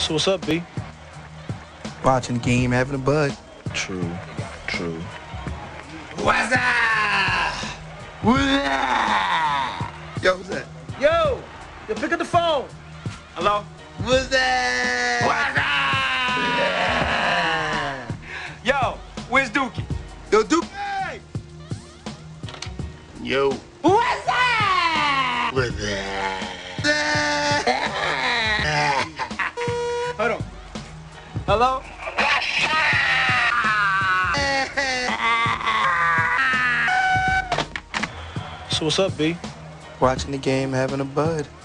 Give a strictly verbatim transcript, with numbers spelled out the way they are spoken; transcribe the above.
So what's up, B? Watching the game, having a bud. True, true. Wazzup! Yo, who's that? Yo! Yo, pick up the phone! Hello? Who's that? Wazzup! Yo, where's Dookie? Yo, Duke! Hey! Yo. What's that? What's that? Hold on. Hello? So what's up, B? Watching the game, having a bud.